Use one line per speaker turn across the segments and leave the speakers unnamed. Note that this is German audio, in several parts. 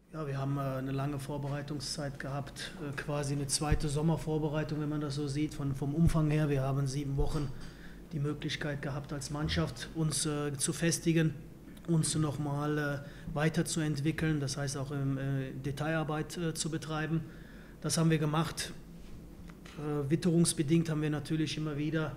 Ja, wir haben eine lange Vorbereitungszeit gehabt, quasi eine zweite Sommervorbereitung, wenn man das so sieht, vom Umfang her. Wir haben 7 Wochen die Möglichkeit gehabt, als Mannschaft uns zu festigen, uns nochmal weiterzuentwickeln, das heißt auch Detailarbeit zu betreiben. Das haben wir gemacht. Witterungsbedingt haben wir natürlich immer wieder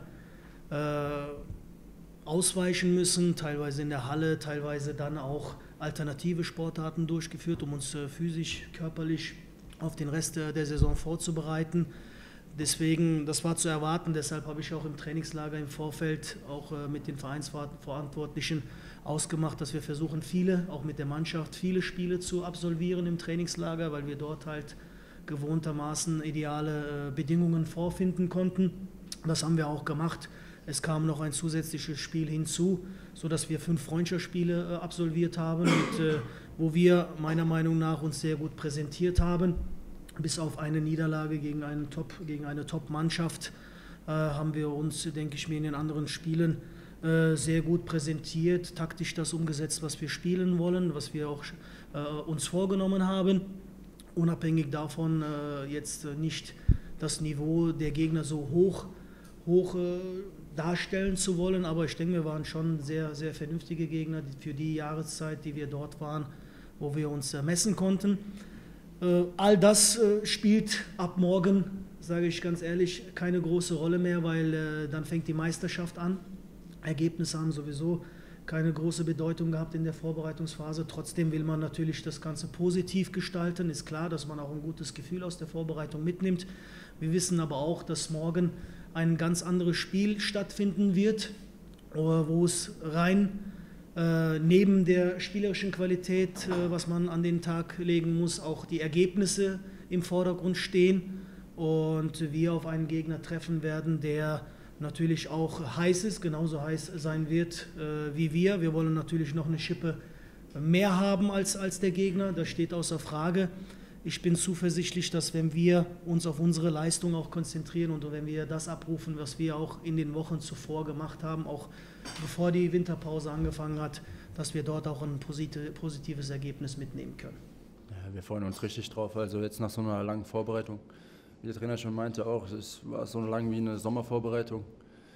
ausweichen müssen, teilweise in der Halle, teilweise dann auch alternative Sportarten durchgeführt, um uns physisch, körperlich auf den Rest der Saison vorzubereiten. Deswegen, das war zu erwarten, deshalb habe ich auch im Trainingslager im Vorfeld auch mit den Vereinsverantwortlichen ausgemacht, dass wir versuchen, auch mit der Mannschaft, viele Spiele zu absolvieren im Trainingslager, weil wir dort halt gewohntermaßen ideale Bedingungen vorfinden konnten. Das haben wir auch gemacht. Es kam noch ein zusätzliches Spiel hinzu, sodass wir 5 Freundschaftsspiele absolviert haben, wo wir meiner Meinung nach uns sehr gut präsentiert haben. Bis auf eine Niederlage gegen eine Top-Mannschaft haben wir uns, denke ich mir, in den anderen Spielen sehr gut präsentiert, taktisch das umgesetzt, was wir spielen wollen, was wir auch uns vorgenommen haben. Unabhängig davon jetzt nicht das Niveau der Gegner so hoch darstellen zu wollen, aber ich denke, wir waren schon sehr, sehr vernünftige Gegner für die Jahreszeit, die wir dort waren, wo wir uns messen konnten. All das spielt ab morgen, sage ich ganz ehrlich, keine große Rolle mehr, weil dann fängt die Meisterschaft an. Ergebnisse haben sowieso keine große Bedeutung gehabt in der Vorbereitungsphase. Trotzdem will man natürlich das Ganze positiv gestalten. Ist klar, dass man auch ein gutes Gefühl aus der Vorbereitung mitnimmt. Wir wissen aber auch, dass morgen ein ganz anderes Spiel stattfinden wird, wo es rein neben der spielerischen Qualität, was man an den Tag legen muss, auch die Ergebnisse im Vordergrund stehen und wir auf einen Gegner treffen werden, der natürlich auch heiß ist, genauso heiß sein wird wie wir. Wir wollen natürlich noch eine Schippe mehr haben als der Gegner, das steht außer Frage. Ich bin zuversichtlich, dass wenn wir uns auf unsere Leistung auch konzentrieren und wenn wir das abrufen, was wir auch in den Wochen zuvor gemacht haben, auch bevor die Winterpause angefangen hat, dass wir dort auch ein positives Ergebnis mitnehmen können.
Ja, wir freuen uns richtig drauf, also jetzt nach so einer langen Vorbereitung. Wie der Trainer schon meinte auch, es war so lang wie eine Sommervorbereitung.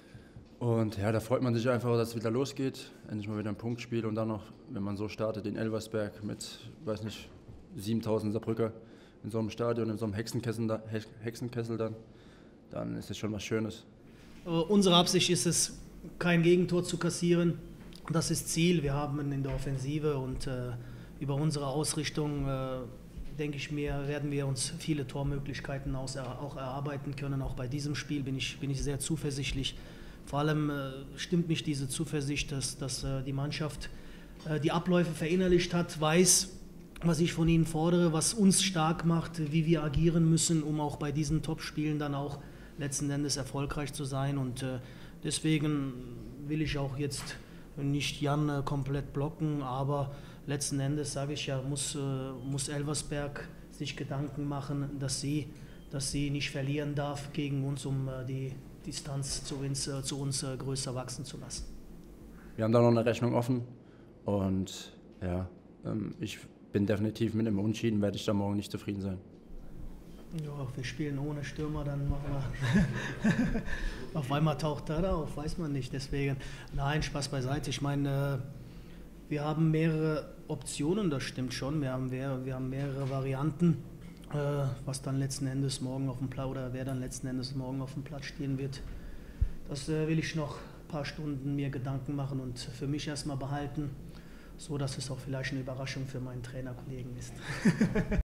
Und ja, da freut man sich einfach, dass es wieder losgeht, endlich mal wieder ein Punktspiel und dann noch, wenn man so startet, in Elversberg mit, weiß nicht, 7000 Saarbrücker in so einem Stadion, in so einem Hexenkessel dann ist es schon was Schönes.
Unsere Absicht ist es, kein Gegentor zu kassieren. Das ist Ziel. Wir haben in der Offensive und über unsere Ausrichtung, denke ich mir, werden wir uns viele Tormöglichkeiten auch erarbeiten können. Auch bei diesem Spiel bin ich sehr zuversichtlich. Vor allem stimmt mich diese Zuversicht, dass die Mannschaft die Abläufe verinnerlicht hat, weiß, was ich von ihnen fordere, was uns stark macht, wie wir agieren müssen, um auch bei diesen Top-Spielen dann auch letzten Endes erfolgreich zu sein. Und deswegen will ich auch jetzt nicht Jan komplett blocken, aber letzten Endes, sage ich ja, muss Elversberg sich Gedanken machen, dass sie nicht verlieren darf gegen uns, um die Distanz zu uns größer wachsen zu lassen.
Wir haben da noch eine Rechnung offen und ja, ich bin definitiv mit einem Unentschieden, werde ich da morgen nicht zufrieden sein.
Ja, wir spielen ohne Stürmer, dann machen wir. Auf einmal taucht er auf, weiß man nicht. Deswegen, nein, Spaß beiseite. Ich meine, wir haben mehrere Optionen, das stimmt schon. Wir haben mehrere Varianten, was dann letzten Endes morgen auf dem Platz oder wer dann letzten Endes morgen auf dem Platz stehen wird. Das will ich noch ein paar Stunden mir Gedanken machen und für mich erstmal behalten, so dass es auch vielleicht eine Überraschung für meinen Trainerkollegen ist.